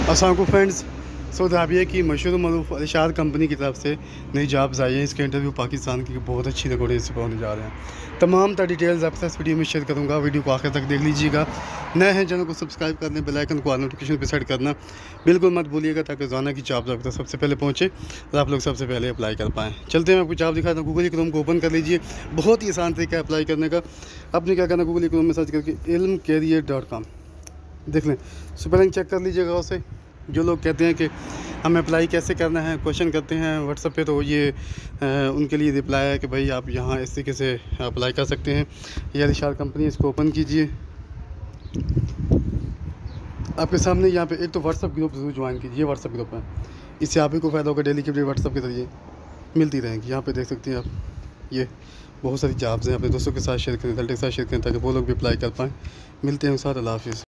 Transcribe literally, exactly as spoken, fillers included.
अस्सलाम वालेकुम friends. Saudi Arabia की मशहूर मरूफ अल-इरशाद कंपनी की तरफ से नई जॉब्स आई हैं। इसके इंटरव्यू पाकिस्तान की बहुत अच्छी रिकॉर्डिंग से होने जा रहे हैं। तमाम तर डिटेल्स आपके साथ वीडियो में शेयर करूंगा। वीडियो को आखिर तक देख लीजिएगा। नए हैं चैनल को सब्सक्राइब करने, बेल आइकन को नोटिफिकेशन पर सेट करना बिल्कुल मत भूलिएगा, ताकि रोज़ाना की जॉब्स आपके तक सबसे पहले पहुँचे और आप लोग सबसे पहले अप्लाई कर पाएँ। चलते हैं, आपको जॉब दिखाता हूँ। गूगल क्रोम को ओपन कर लीजिए। बहुत ही आसान तरीका है अप्लाई करने का। आपने क्या करना, गूगल क्रोम में सर्च करके इल्म कैरियर डॉट कॉम देख लें। स्पेलिंग चेक कर लीजिएगा उसे। जो लोग कहते हैं कि हमें अप्लाई कैसे करना है, क्वेश्चन करते हैं व्हाट्सएप पे, तो ये आ, उनके लिए रिप्लाई है कि भाई आप यहाँ इस तरीके से अप्लाई कर सकते हैं। ये अल-इरशाद कंपनी, इसको ओपन कीजिए। आपके सामने यहाँ पे एक तो व्हाट्सएप ग्रुप जरूर ज्वाइन कीजिए। व्हाट्सएप ग्रुप है, इससे आप ही को फ़ायदा होगा। डेली की अपडेट व्हाट्सएप के जरिए मिलती रहेंगी। यहाँ पे देख सकते हैं आप, ये बहुत सारी जॉब्स हैं। अपने दोस्तों के साथ शेयर करें, रिजल्ट के साथ शेयर करें, ताकि वो लोग भी अप्लाई कर पाएँ। मिलते हैं साथ। अल्लाह हाफ़िज़।